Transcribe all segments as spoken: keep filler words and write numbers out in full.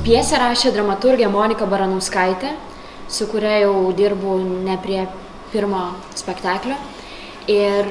Pjesę rašė dramaturgė Monika Baranauskaitė, su kuria jau dirbu ne prie pirmo spektaklio. Ir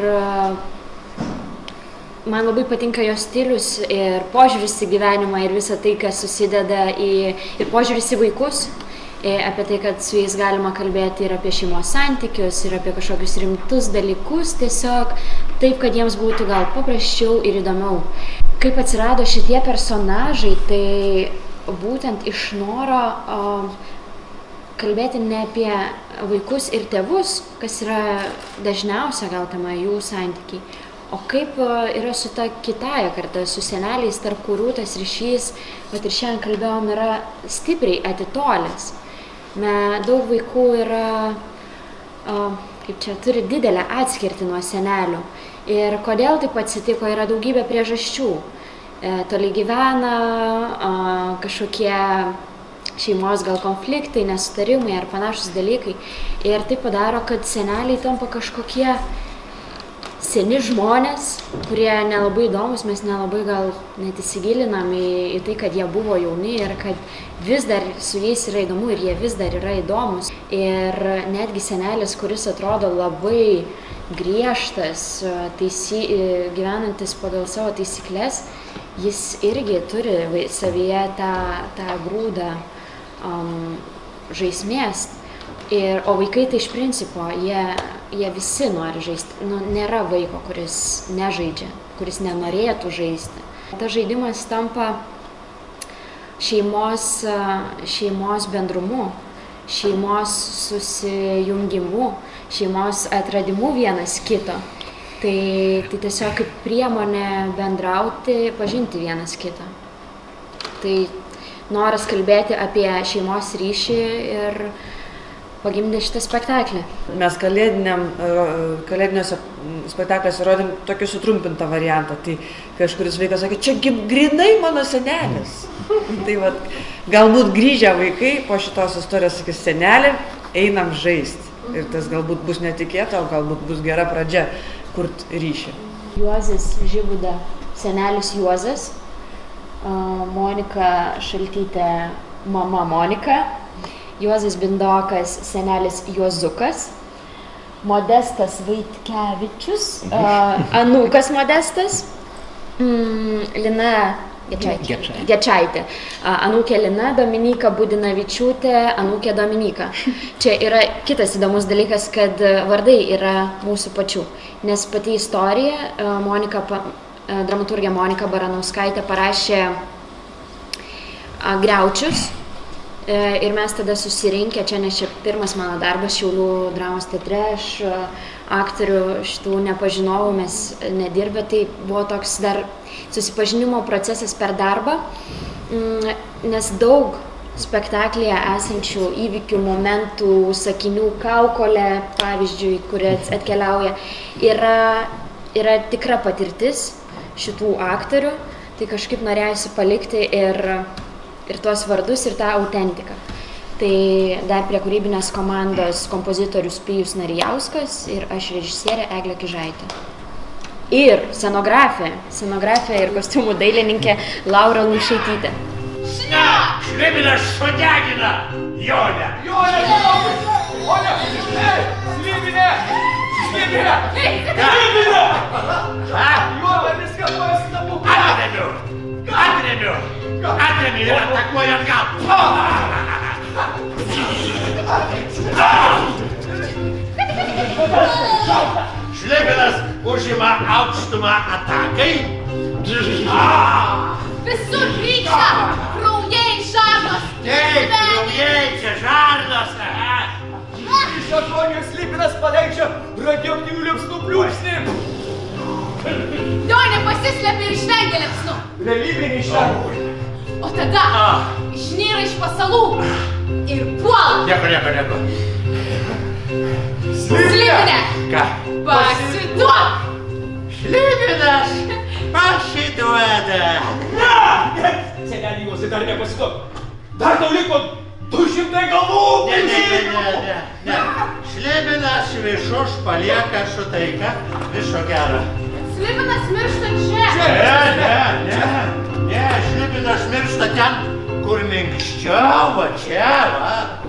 man labai patinka jos stilius ir požiūris į gyvenimą ir visą tai, kas susideda į... ir požiūris į vaikus, apie tai, kad su jais galima kalbėti ir apie šeimos santykius, ir apie kažkokius rimtus dalykus, tiesiog taip, kad jiems būtų gal paprasčiau ir įdomiau. Kaip atsirado šitie personažai, tai būtent iš noro o, kalbėti ne apie vaikus ir tėvus, kas yra dažniausia gal tema jų santykiai, o kaip yra su ta kitąja karta, su seneliais, tarp kurių tas ryšys, vat ir šiandien kalbėjom, yra stipriai atitolęs. Me, daug vaikų yra, o, kaip čia, turi didelę atskirtį nuo senelių. Ir kodėl taip atsitiko, yra daugybė priežasčių. E, toli gyvena, o, kažkokie šeimos gal konfliktai, nesutarimai ar panašus dalykai. Ir tai padaro, kad seneliai tampa kažkokie seni žmonės, kurie nelabai įdomus, mes nelabai gal net įsigilinam į, į tai, kad jie buvo jauni ir kad vis dar su jais yra įdomu ir jie vis dar yra įdomus. Ir netgi senelis, kuris atrodo labai griežtas, taisy, gyvenantis pagal savo taisyklės, jis irgi turi savyje tą, tą grūdą um, žaismės. Ir, o vaikai tai iš principo, jie, jie visi nori žaisti. Nu, nėra vaiko, kuris nežaidžia, kuris nenorėtų žaisti. Tas žaidimas tampa šeimos, šeimos bendrumu, šeimos susijungimu, šeimos atradimu vienas kito. Tai, tai tiesiog kaip priemonė bendrauti, pažinti vienas kitą. Tai noras kalbėti apie šeimos ryšį ir pagimdė šitą spektaklį. Mes kalėdiniuose spektakliuose rodėm tokį sutrumpintą variantą. Tai kažkuris vaikas sakė, čia grinai mano senelis. Tai vat, galbūt grįžę vaikai po šitos istorijos sakys, senelė, einam žaisti. Ir tas galbūt bus netikėta, o galbūt bus gera pradžia kurt ryšį. Juozas Žibuda, senelis Juozas, Monika Šaltytė, mama Monika, Juozas Bindokas, senelis Juozukas, Modestas Vaitkevičius, uh, anūkas Modestas, mm, Lina Gečaitė, Gečaitė. Uh, anūkė Lina, Dominyka Budinavičiūtė, anūkė Dominyka. Čia yra kitas įdomus dalykas, kad vardai yra mūsų pačių, nes pati istorija, uh, Monika, uh, dramaturgė Monika Baranauskaitė parašė uh, Griaučius. Ir mes tada susirinkę, čia nes čia pirmas mano darbas Šiaulių dramos teatre, aš aktorių šitų nepažinojau, mes nedirbę, tai buvo toks dar susipažinimo procesas per darbą, nes daug spektaklyje esančių įvykių, momentų, sakinių, kaukolė, pavyzdžiui, kuri atkeliauja, yra, yra tikra patirtis šitų aktorių, tai kažkaip norėjusi palikti ir ir tuos vardus, ir tą autentiką. Tai dar prie kūrybinės komandos kompozitorius Pijus Narijauskas ir aš režisierė Eglė Kižaitė. Ir scenografė, scenografė ir kostiumų dailininkė Laura Lušaitytė. Ne, Šlibinas šodegina Jonę! Jonę! Jonę! Slibinė! Slibinė! Slibinė! Jonė viską pastabu! Atremiu! Atremiu! Atremiu ir atakuoju atgal! Šlibinas užima aukštumą atakai. Visur vyksta! Kraujai, žarnos! Taip, kraujai, čia žarnos! Iš agonijos Slibinas paleidžia radioaktyvių liepsnų pliūpsnį. Jonė pasislepia ir išvengia liepsnų. Realybė neišvengia. O tada išnyra iš pasalų ir puola. Nieko, nieko, nieko. Slibinė! Ką? Pasiduok! Šlibinas pasiduoda. Ne! Senelį Juozai dar nepasiduok. Dar tau liko du šimtai galvų! Ne, ne, ne, ne, ne. Šlibinas višuš palieka su taika. Viso gero. Slibinas miršta čia. Ne, ne, ne. Ne, Šlibinas miršta ten, kur minkščiau, va čia, va.